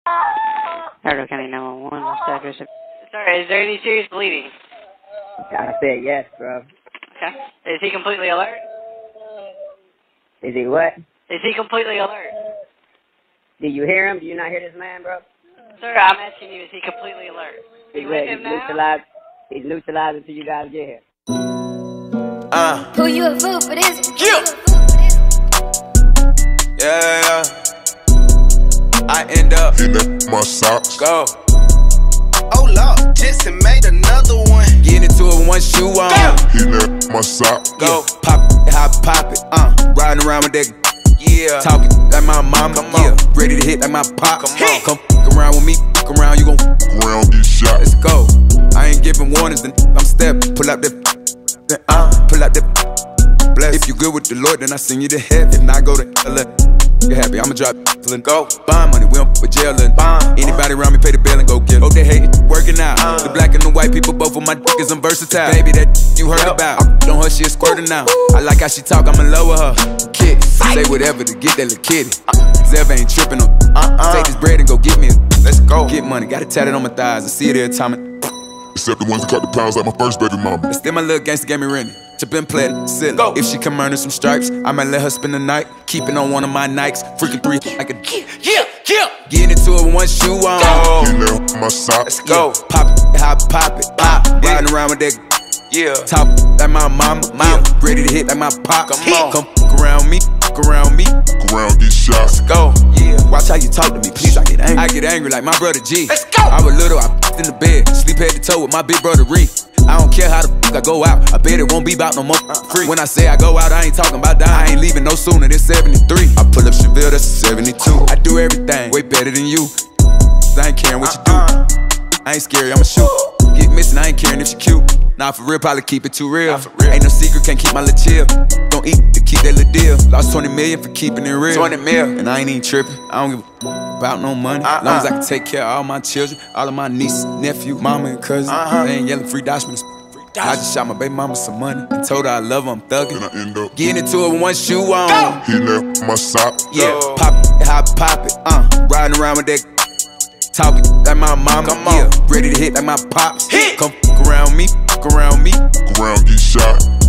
Hardware County 911, what's the address? Sorry, is there any serious bleeding? I said yes, bro. Okay. Is he completely alert? Is he what? Is he completely alert? Did you hear him? Do you not hear this man, bro? Sir, I'm asking you, is he completely alert? Are you with him now? He's neutralized until you guys get here. Who you a fool for this? Yeah. I end up in my socks. Go. Oh Lord, Jason made another one. Get into it with one shoe on. In my socks. Go. Yeah. Pop it. Riding around with that. Yeah. Talking like my mama. Come on. Yeah. Ready to hit like my pop. Come on. Come fuck around with me. Fuck around, you gon' fuck around, get shot. Let's go. I ain't giving warnings, then I'm stepping. Pull out that. Pull out that. Bless. If you good with the Lord, then I send you to heaven. If not, go to hell. You're happy, I'ma drop and go. Bond money, we don't put jail in. Anybody around me pay the bill and go get it. Oh, they hate it, working out. The black and the white people, both of my dick is I'm versatile. Baby, that you heard about. Don't her, she a squirter now. I like how she talk, I'ma lower her. Kid, say whatever to get that little kitty. Zev ain't tripping on. Take this bread and go get me. Let's go. Get money, got it tatted on my thighs. I see it every time. Except the ones that cut the pounds like my first baby mama. It's still my little gangster gave me rented. Been playing silly. Go. If she come earning some stripes, I might let her spend the night. Keeping on one of my Nikes, freaking three like a yeah. Getting into it with one shoe on. In my socks. Let's go. Pop it. Riding around with that. Yeah. Talk like my mama. Yeah. Ready to hit like my pop. Come on. Come fuck around me. Fuck around, get shot. Let's go. Yeah. Watch how you talk to me, please. I get angry like my brother G. Let's go. I was little, I in the bed, sleep head to toe with my big brother Ree. I don't care how the fuck I go out. I bet it won't be about no more free. When I say I go out, I ain't talking about dying. I ain't leaving no sooner than 73. I pull up Chevelle, that's a 72. I do everything way better than you. I ain't caring what you do. I ain't scary, I'ma shoot. Get missing, I ain't caring if she cute. Nah, for real, probably keep it too real. Ain't no secret, can't keep my little chill. Don't eat to keep that little deal. Lost 20 million for keeping it real. 20 mil. And I ain't even tripping. I don't give a about no money. Long as I can take care of all my children, all of my nieces, nephew, mama, and cousins. They ain't yelling free Dashman. I just shot my baby mama some money and told her I love her, I'm thugging. Then I end up getting into it with one shoe on. In my socks. Yeah. Pop it. Riding around with that. Talking like my mama. Come on. Yeah. Ready to hit like my pops. Come fuck around me. Fuck around, get shot.